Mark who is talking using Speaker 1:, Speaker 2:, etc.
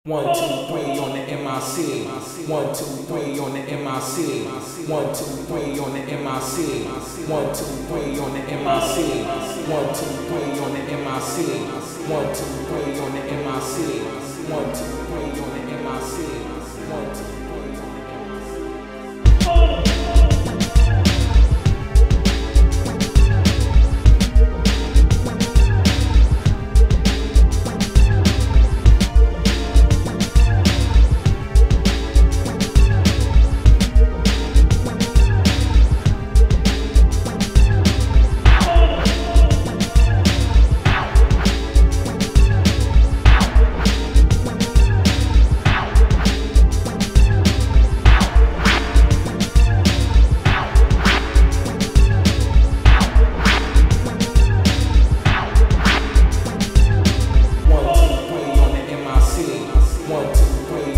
Speaker 1: 1, 2, 3 on the MIC. 1, 2, 3 on the MIC. 1, 2, 3 on the MIC. 1, 2, 3 on the MIC. 1, 2, 3 on the MIC. 1, 2, 3 on the MIC. 1, 2, 3 on the MIC. 1, 2. One, two, three